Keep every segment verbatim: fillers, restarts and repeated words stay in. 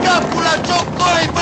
capul la ciocoi, bă!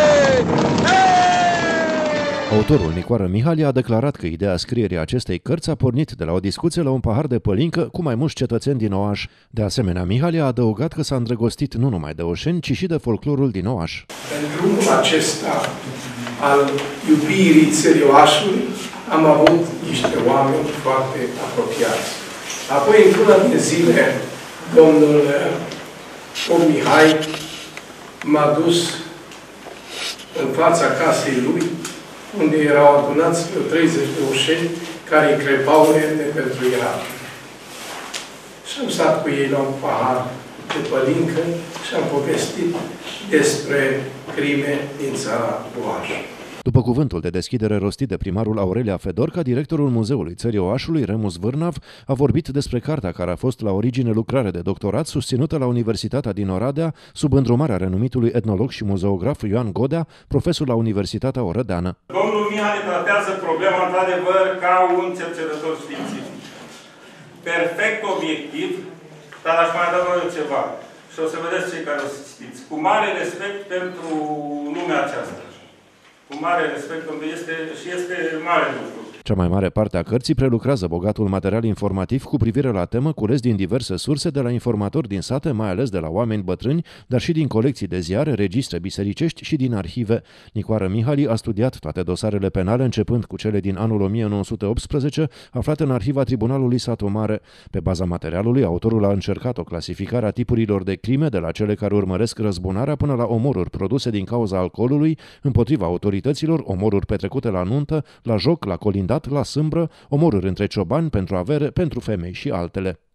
Autorul Nicoară Mihali a declarat că ideea scrierii acestei cărți a pornit de la o discuție la un pahar de pălincă cu mai mulți cetățeni din Oaș. De asemenea, Mihali a adăugat că s-a îndrăgostit nu numai de oșeni, ci și de folclorul din Oaș. În drumul acesta al iubirii țării Oașului am avut niște oameni foarte apropiați. Apoi, într-una din zile, domnul Om Mihai m-a dus în fața casei lui, unde erau adunați treizeci de oșeni care îi crepau rende pentru iară. Și am stat cu ei la un pahar de pălincă și am povestit despre crime din țara Oaș. După cuvântul de deschidere rostit de primarul Aurelia Fedorca, directorul Muzeului Țării Oașului, Remus Vârnav, a vorbit despre cartea care a fost la origine lucrare de doctorat susținută la Universitatea din Oradea, sub îndrumarea renumitului etnolog și muzeograf Ioan Godea, profesor la Universitatea Orădeană. Domnul Mihali tratează problema, într-adevăr, ca un cercetător științific. Perfect obiectiv, dar aș mai adăuga ceva. Și o să vedeți cei care o să citiți. Cu mare respect pentru lumea aceasta. Cu mare respect, pentru că este, și este mare lucru. Cea mai mare parte a cărții prelucrează bogatul material informativ cu privire la temă cules din diverse surse, de la informatori din sate, mai ales de la oameni bătrâni, dar și din colecții de ziare, registre bisericești și din arhive. Nicoară Mihali a studiat toate dosarele penale, începând cu cele din anul o mie nouă sute optsprezece, aflate în arhiva Tribunalului Satu Mare. Pe baza materialului, autorul a încercat o clasificare a tipurilor de crime, de la cele care urmăresc răzbunarea până la omoruri produse din cauza alcoolului împotriva autorităților, omoruri petrecute la nuntă, la joc, la colindat, la sâmbră, omoruri între ciobani, pentru avere, pentru femei și altele.